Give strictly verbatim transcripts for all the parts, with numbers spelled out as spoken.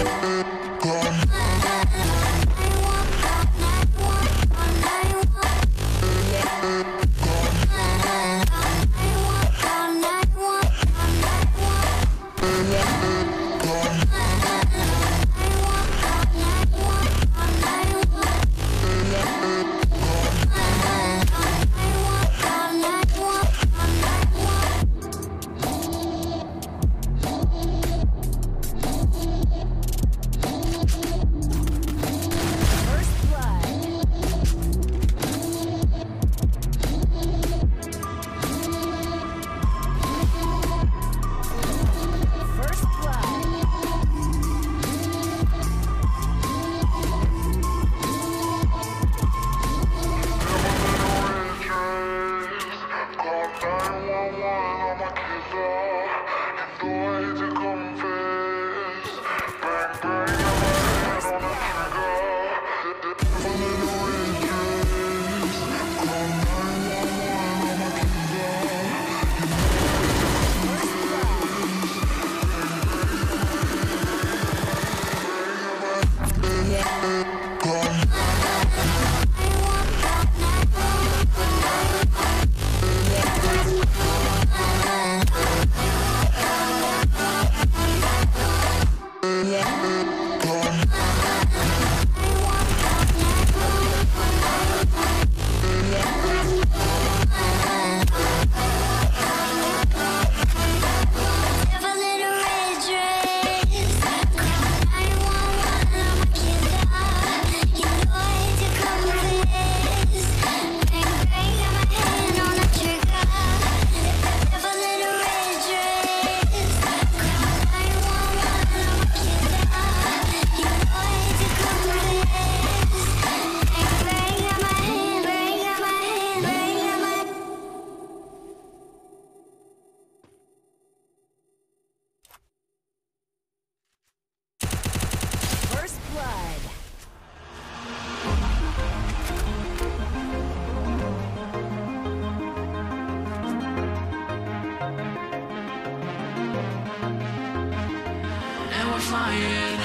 flying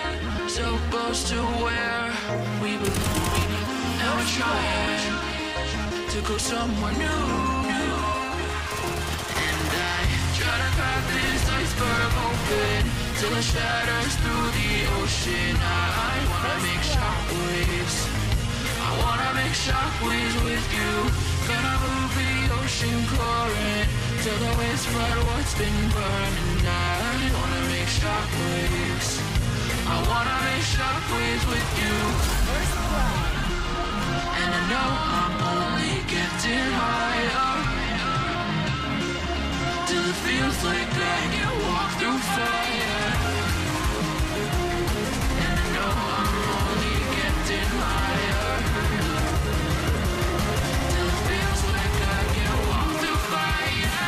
so close to where we belong, and we're trying to go somewhere new. And I try to crack this iceberg open till it shatters through the ocean. I wanna make shockwaves, I wanna make shockwaves with you. Gonna move the ocean current till the waves flood what's been burning. I wanna make shockwaves, I wanna make shockwaves with you. And I know I'm only getting higher till it feels like I can walk through fire. And I know I'm only getting higher till it feels like I can walk through fire.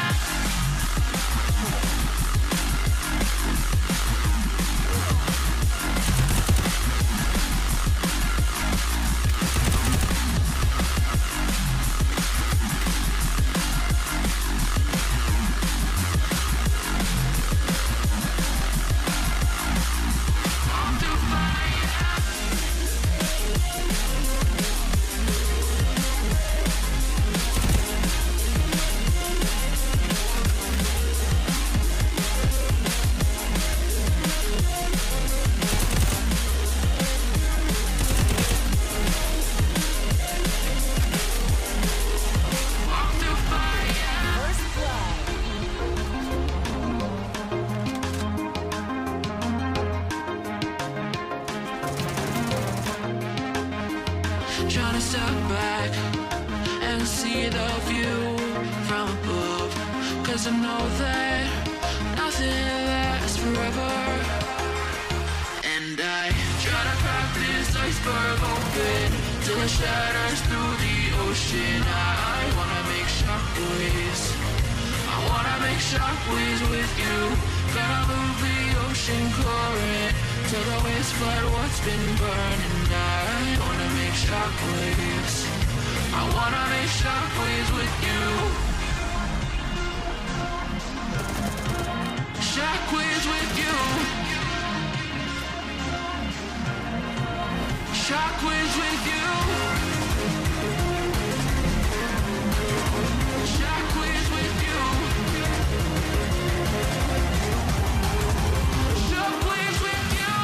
Trying to step back and see the view from above, 'cause I know that nothing lasts forever. And I try to crack this iceberg open till it shatters through the ocean. I wanna make shockwaves, I wanna make shockwaves with you. Gonna move the ocean current till the waves flood what's been burning. I wanna make shockwaves, I wanna make shockwaves with you. Shockwaves with you. Shockwaves with you. Shockwaves with you. Shockwaves with you.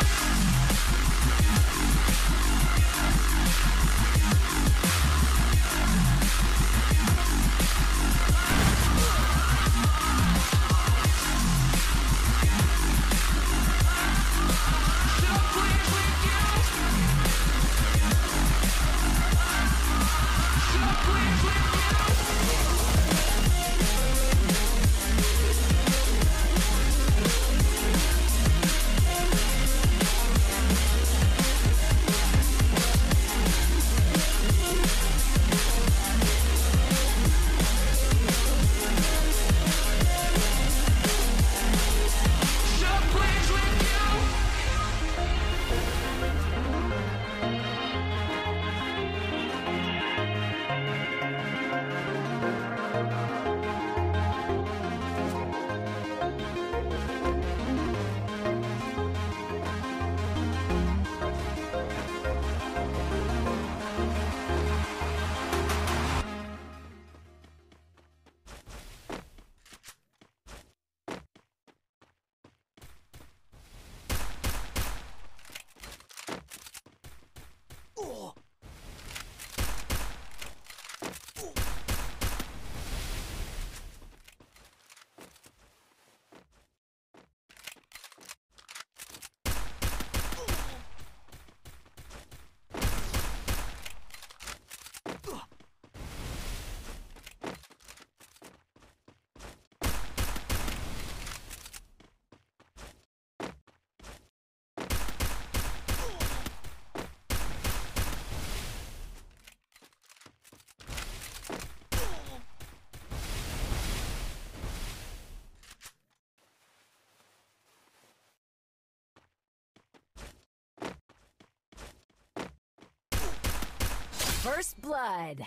First blood.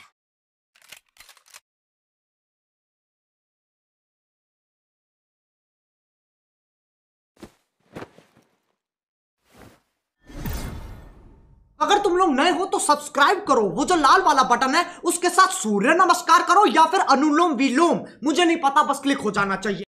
अगर तुम लोग नए हो तो subscribe करो, वो जो लाल वाला बटन है उसके साथ सूर्य नमस्कार करो या फिर अनुलोम विलोम, मुझे नहीं पता, बस क्लिक हो जाना चाहिए।